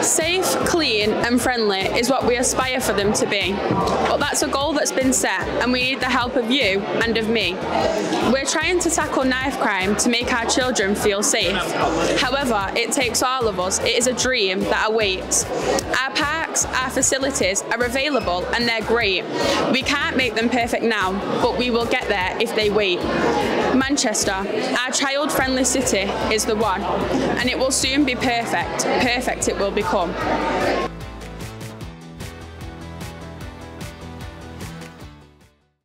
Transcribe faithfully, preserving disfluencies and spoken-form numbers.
Safe, clean and friendly is what we aspire for them to be. But that's a goal that's been set and we need the help of you and of me. We're trying to tackle knife crime to make our children feel safe. However, it takes all of us. It is a dream that awaits. Our parks, our facilities are available and they're great. We can't make them perfect now, but we will get there if they wait. Manchester, our child-friendly city, is the one, and it will soon be perfect. Perfect it will become.